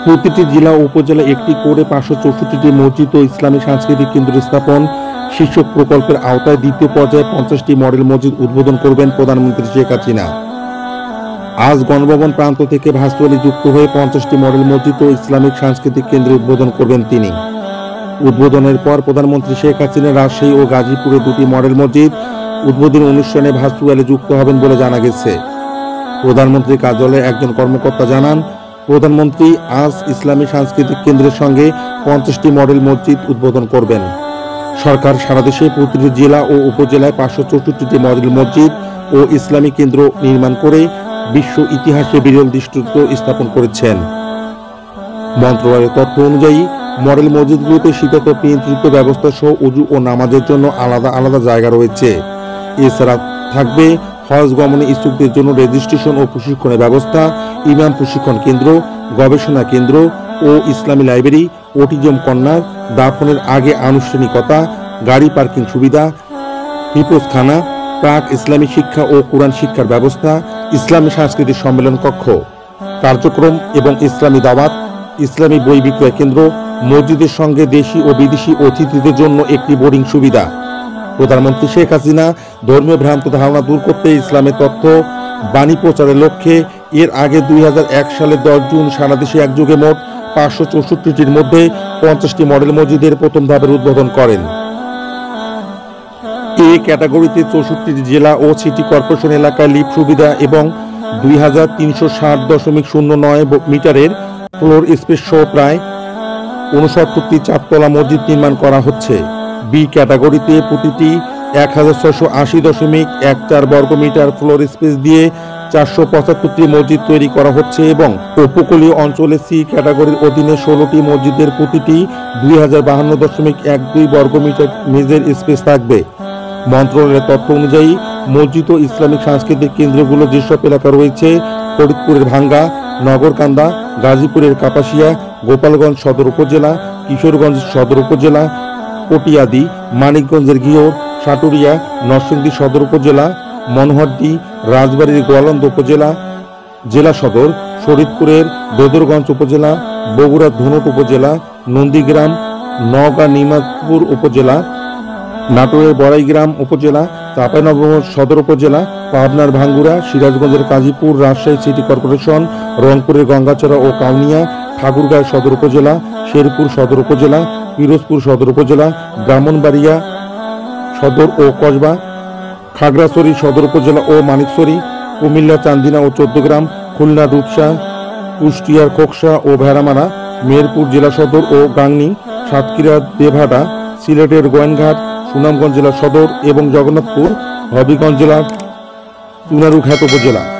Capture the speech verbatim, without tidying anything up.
প্রতিটি জেলা ও উপজেলায় একটি করে পাঁচশো চৌষট্টিটি মসজিদ ও ইসলামী সাংস্কৃতিক কেন্দ্র স্থাপন শীর্ষক প্রকল্পের আওতায় দ্বিতীয় পর্যায়ে পঞ্চাশটি মডেল মসজিদ উদ্বোধন করবেন প্রধানমন্ত্রী শেখ হাসিনা। আজ গণভবন প্রান্ত থেকে ভার্চুয়ালি যুক্ত হয়ে পঞ্চাশটি মডেল মসজিদ ও ইসলামিক সাংস্কৃতিক কেন্দ্র উদ্বোধন করবেন তিনি। উদ্বোধনের পর প্রধানমন্ত্রী শেখ হাসিনা রাজশাহী ও গাজীপুরে দুটি মডেল মসজিদ উদ্বোধন অনুষ্ঠানে ভার্চুয়ালি যুক্ত হবেন বলে জানা গেছে। প্রধানমন্ত্রীর কার্যালয়ে একজন কর্মকর্তা জানান, প্রধানমন্ত্রী আজ ইসলামী সাংস্কৃতিক কেন্দ্রের সঙ্গে পঞ্চাশটি মডেল মসজিদ উদ্বোধন করবেন। সরকার সারা দেশে প্রতিটি জেলা ও উপজেলায় পাঁচশো চৌষট্টিটি মডেল মসজিদ ও ইসলামী কেন্দ্র নির্মাণ করে বিশ্ব ইতিহাসে বিরল দৃষ্টান্ত স্থাপন করেছেন। মন্ত্রণালয়ের তথ্য অনুযায়ী মডেল মসজিদগুলোতে শীতত নিয়ন্ত্রিত ব্যবস্থা সহ উজু ও নামাজের জন্য আলাদা আলাদা জায়গা রয়েছে। এছাড়া থাকবে হজ গমনে ইচ্ছুকদের জন্য রেজিস্ট্রেশন ও প্রশিক্ষণের ব্যবস্থা, ইমাম প্রশিক্ষণ কেন্দ্র, গবেষণা কেন্দ্র ও ইসলামী লাইব্রেরি, অটিজম কর্নার, দাফনের আগে আনুষ্ঠানিকতা, গাড়ি পার্কিং সুবিধা, হিফজখানা, প্রাক ইসলামী শিক্ষা ও কোরআন শিক্ষার ব্যবস্থা, ইসলামী সাংস্কৃতিক সম্মেলন কক্ষ, কার্যক্রম এবং ইসলামী দাওয়াত, ইসলামী বই বিক্রয় কেন্দ্র, মসজিদের সঙ্গে দেশি ও বিদেশি অতিথিদের জন্য একটি বোর্ডিং সুবিধা। প্রধানমন্ত্রী শেখ হাসিনা ধর্মীয় ভ্রান্ত ধারণা দূর করতে ইসলামের তথ্য বাণী প্রচারের লক্ষ্যে এর আগে দুই হাজার এক সালের দশ জুন সারা দেশে একযোগে মোট পাঁচশো চৌষট্টিটির মধ্যে পঞ্চাশটি মডেল মসজিদের প্রথম ধাপের উদ্বোধন করেন। এ ক্যাটাগরিতে চৌষট্টিটি জেলা ও সিটি কর্পোরেশন এলাকায় লিফট সুবিধা এবং দুই হাজার তিনশো ষাট দশমিক শূন্য নয় মিটারের ফ্লোর স্পেস সহ প্রায় উনসত্তরটি চারতলা মসজিদ নির্মাণ করা হচ্ছে। বি ক্যাটাগরিতে প্রতিটি এক হাজার ছয়শো আশি দশমিক এক চার বর্গ মিটার ফ্লোর স্পেস দিয়ে চারশো পঁচাত্তরটি মসজিদ তৈরি করা হচ্ছে এবং উপকূলীয় অঞ্চলে সি ক্যাটাগরির অধীনে ষোলোটি মসজিদের প্রতিটি দুই হাজার বাহান্ন দশমিক এক দুই বর্গ মিটার মেজের স্পেস থাকবে। মন্ত্রণালয়ের তথ্য অনুযায়ী মসজিদ ও ইসলামিক সাংস্কৃতিক কেন্দ্রগুলো যেসব এলাকা রয়েছে ফরিদপুরের ভাঙ্গা, নগরকান্দা, গাজীপুরের কাপাসিয়া, গোপালগঞ্জ সদর উপজেলা, কিশোরগঞ্জ সদর উপজেলা, কটিয়াদি, মানিকগঞ্জের ঘিওর, সাটুরিয়া, নরসিংদী সদর উপজেলা, মনোহরদী, রাজবাড়ীর গোয়ালন্দ উপজেলা জেলা সদর, ফরিদপুরের বেদরগঞ্জ উপজেলা, বগুড়ার ধনুট উপজেলা, নন্দীগ্রাম, নওগাঁ নিমাতপুর উপজেলা, নাটোরের বড়াইগ্রাম উপজেলা, চাঁপাইনবাবগঞ্জ সদর উপজেলা, পাবনার ভাঙ্গুড়া, সিরাজগঞ্জের কাজীপুর, রাজশাহী সিটি কর্পোরেশন, রংপুরের গঙ্গাচড়া ও কাউনিয়া, ঠাকুরগাঁও সদর উপজেলা, শেরপুর সদর উপজেলা, পিরোজপুর সদর উপজেলা, ব্রাহ্মণবাড়িয়া সদর ও কসবা, খাগড়াছড়ি সদর উপজেলা ও মানিকছড়ি, কুমিল্লা চান্দিনা ও চৌদ্দগ্রাম, খুলনা রূপসা, কুষ্টিয়ার খোকসা ও ভেড়ামারা, মেহেরপুর জেলা সদর ও গাংনী, সাতক্ষীরা দেবহাটা, সিলেটের গোয়েনঘাট, সুনামগঞ্জ জেলা সদর এবং জগন্নাথপুর, হবিগঞ্জ জেলার চুনারুঘাট উপজেলা।